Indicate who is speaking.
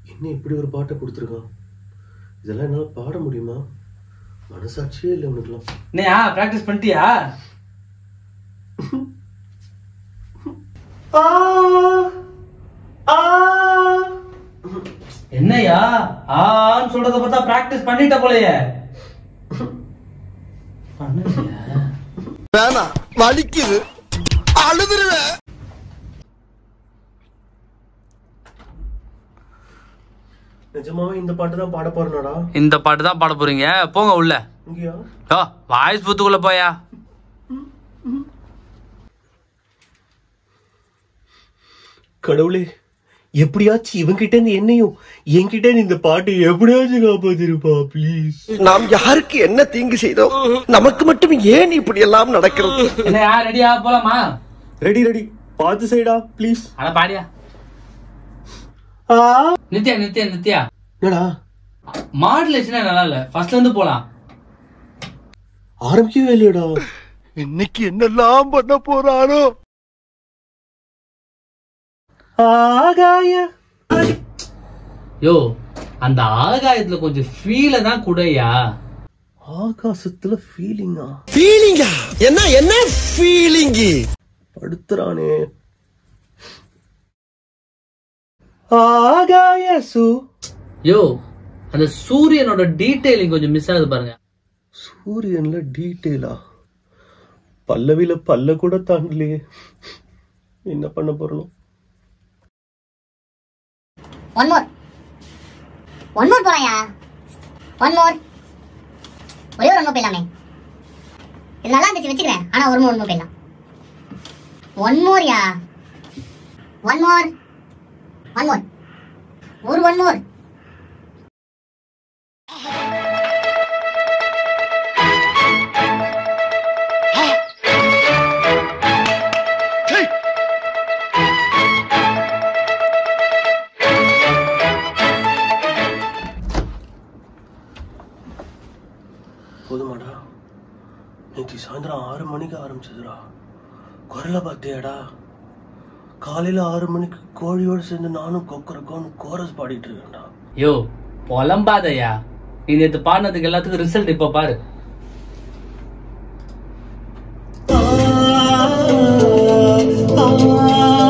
Speaker 1: என்ன இப்படி ஒரு பாட்டை கொடுத்துருக்கான்? இதெல்லாம் என்னால பாட முடியுமா? மனசாட்சியே இல்லை உனக்குலாம்.
Speaker 2: என்னையா பிராக்டிஸ் பண்ணிட்டியா? என்னையா ஆன்னு சொல்றத பார்த்தா பிராக்டிஸ் பண்ணிட்ட போலயே.
Speaker 3: வேணா வலிக்குது, அழுதுருவேன்.
Speaker 1: நிஜமாவே இந்த பாட்டு தான் பாட போறேனாடா?
Speaker 2: இந்த பாட்டு தான் பாட போறீங்க? போங்க உள்ள.
Speaker 1: இங்கயா?
Speaker 2: வாய்ஸ் புத்துக்குள்ள போயா.
Speaker 1: கடவுளே, எப்படியாச்சும் இவங்கிட்ட இருந்து என்னையும் என்கிட்ட இந்த பாட்டு எப்படியாச்சும் காப்பாத்திருப்பா ப்ளீஸ்.
Speaker 3: நாம் யாருக்கு என்ன தீங்கு செய்தோம்? நமக்கு மட்டும் ஏன் இப்படி எல்லாம் நடக்கிறது?
Speaker 2: என்னையா ரெடியா போலாமா?
Speaker 1: Ready ready. பார்த்து செய்டா ப்ளீஸ்.
Speaker 2: அட பாடியா. நித்யா நித்யா நித்யா.
Speaker 1: என்னடா
Speaker 2: மாடுலேஷனே நல்லா இல்ல. ஃபர்ஸ்ட்ல இருந்து போலாம்.
Speaker 1: ஆரம்பிக்கவே இல்லையடா.
Speaker 3: இன்னைக்கு என்னெல்லாம் பண்ண போறாரோ?
Speaker 1: ஆகாய.
Speaker 2: யோ அந்த ஆகாயத்துல கொஞ்சம் ஃபீல தான் குடையா.
Speaker 1: ஆகாசத்துல ஃபீலிங்கா?
Speaker 3: ஃபீலிங்கா? என்ன என்ன ஃபீலிங்?
Speaker 1: படுத்துறானே. ஆகாய சு.
Speaker 2: யோ அந்த சூரியனோட டீடைலிங் கொஞ்சம் மிஸ் ஆகுது பாருங்க.
Speaker 1: சூரியன்ல டீடைலா? பல்லவில பல்ல கூட தாண்டலையே. என்ன பண்ண போறோம்?
Speaker 4: One more போறாயா? One more. ஒரே ஒரு more போயிடலாமே. இது நல்லா இருந்துச்சு வச்சுக்கிறேன். ஆனா ஒரு more போயிடலாம். One more யா. One more. ஒரு one more.
Speaker 1: போதுமாடா? நேற்று சாயந்தரம் 6 மணிக்கு ஆரம்பிச்சதுடா. குரலை பார்த்தியாடா? காலையில 6 மணிக்கு கோழியோடு சேர்ந்து நானும் கொக்கரக்கோன்னு கோரஸ் பாடிட்டு இருக்கேன்டா.
Speaker 2: யோ புலம்பாதயா. நீ நேற்று பாடினதுக்கு எல்லாத்துக்கும் ரிசல்ட் இப்ப பாரு.
Speaker 1: ஆ